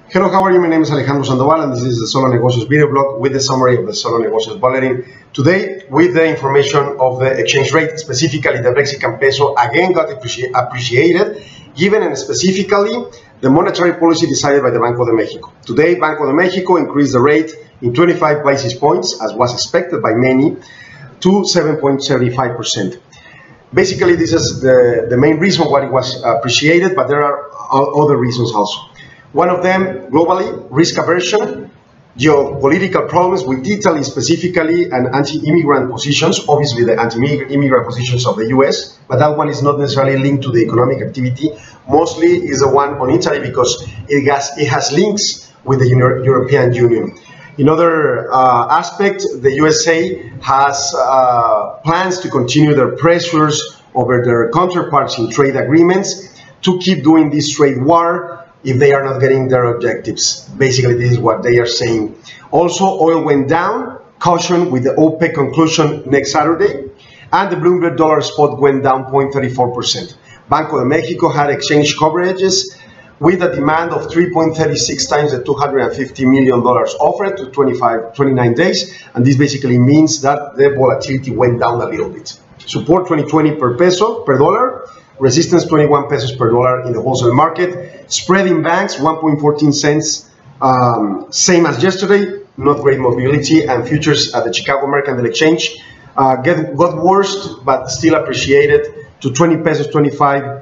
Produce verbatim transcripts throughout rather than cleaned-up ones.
Hello, how are you? My name is Alejandro Sandoval and this is the Solo Negocios video blog with the summary of the Solo Negocios Bulletin. Today, with the information of the exchange rate, specifically the Mexican peso again got appreci appreciated, given and specifically the monetary policy decided by the Banco de Mexico. Today, Banco de Mexico increased the rate in twenty-five basis points, as was expected by many, to seven point seven five percent. Basically, this is the, the main reason why it was appreciated, but there are other reasons also. One of them, globally, risk aversion, geopolitical problems with Italy specifically, and anti-immigrant positions, obviously the anti-immigrant positions of the U S, but that one is not necessarily linked to the economic activity. Mostly is the one on Italy because it has, it has links with the Euro European Union. In other uh, aspect, the U S A has uh, plans to continue their pressures over their counterparts in trade agreements to keep doing this trade war if they are not getting their objectives. Basically, this is what they are saying. Also, oil went down, caution with the OPEC conclusion next Saturday, and the Bloomberg dollar spot went down zero point three four percent. Banco de Mexico had exchange coverages with a demand of three point three six times the two hundred fifty million dollars offered to twenty-five, twenty-nine days, and this basically means that the volatility went down a little bit. Support twenty twenty per peso, per dollar, resistance twenty-one pesos per dollar in the wholesale market. Spread in banks one point one four cents, um, same as yesterday, not great mobility, and futures at the Chicago Mercantile Exchange uh, get, got worse, but still appreciated to twenty pesos twenty-five,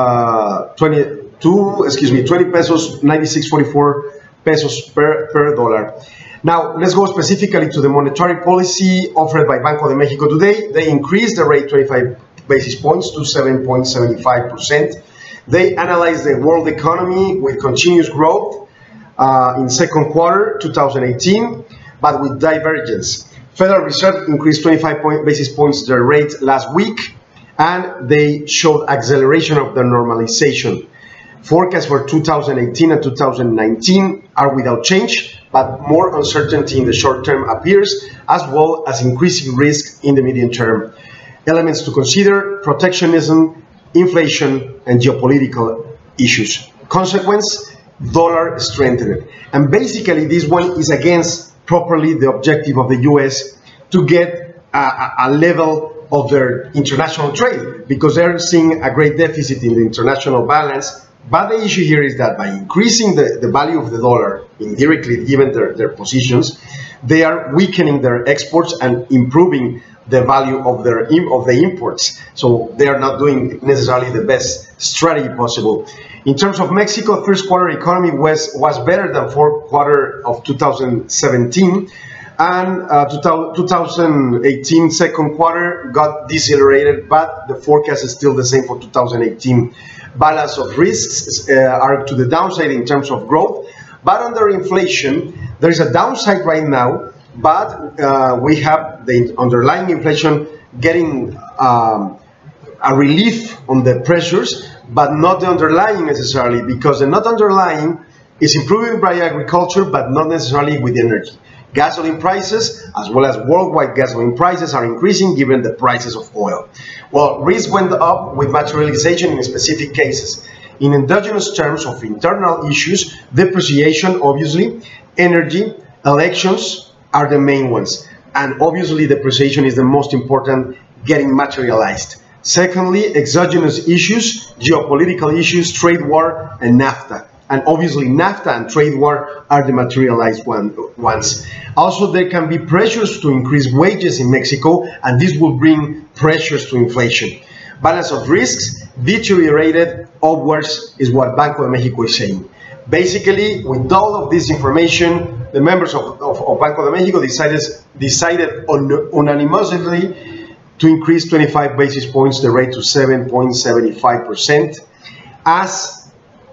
uh, twenty-two, excuse me, twenty pesos ninety-six forty-four pesos per, per dollar. Now, let's go specifically to the monetary policy offered by Banco de Mexico today. They increased the rate twenty-five basis points to seven point seven five percent. They analyzed the world economy with continuous growth uh, in second quarter two thousand eighteen, but with divergence. Federal Reserve increased twenty-five point, basis points their rate last week, and they showed acceleration of the normalization. Forecasts for two thousand eighteen and two thousand nineteen are without change, but more uncertainty in the short term appears, as well as increasing risk in the medium term. Elements to consider: protectionism, inflation, and geopolitical issues. Consequence: dollar strengthening. And basically this one is against properly the objective of the U S to get a, a level of their international trade, because they're seeing a great deficit in the international balance. But the issue here is that by increasing the, the value of the dollar, indirectly given their, their positions, they are weakening their exports and improving the value of their of the imports. So they are not doing necessarily the best strategy possible. In terms of Mexico, first quarter economy was was better than fourth quarter of two thousand seventeen, and uh, two thousand eighteen second quarter got decelerated, but the forecast is still the same for two thousand eighteen. Balance of risks uh, are to the downside in terms of growth, but under inflation there is a downside right now. But uh, we have the underlying inflation getting um, a relief on the pressures, but not the underlying necessarily, because the not underlying is improving by agriculture, but not necessarily with energy. Gasoline prices, as well as worldwide gasoline prices, are increasing given the prices of oil. Well, risk went up with materialization in specific cases. In endogenous terms of internal issues, depreciation, obviously, energy, elections are the main ones, and obviously depreciation is the most important, getting materialized. Secondly, exogenous issues, geopolitical issues, trade war, and NAFTA. And obviously NAFTA and trade war are the materialized one, ones. Also, there can be pressures to increase wages in Mexico, and this will bring pressures to inflation. Balance of risks deteriorated upwards is what Banco de Mexico is saying. Basically, with all of this information, the members of, of, of Banco de Mexico decided, decided un, unanimously to increase twenty-five basis points the rate to seven point seven five percent, as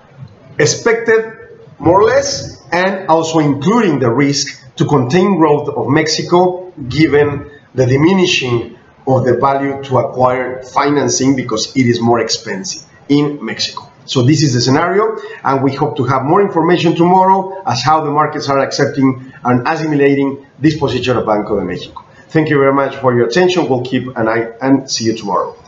expected, more or less, and also including the risk to contain growth of Mexico, given the diminishing of the value to acquire financing because it is more expensive in Mexico. So this is the scenario, and we hope to have more information tomorrow as how the markets are accepting and assimilating this position of Banco de Mexico. Thank you very much for your attention. We'll keep an eye and see you tomorrow.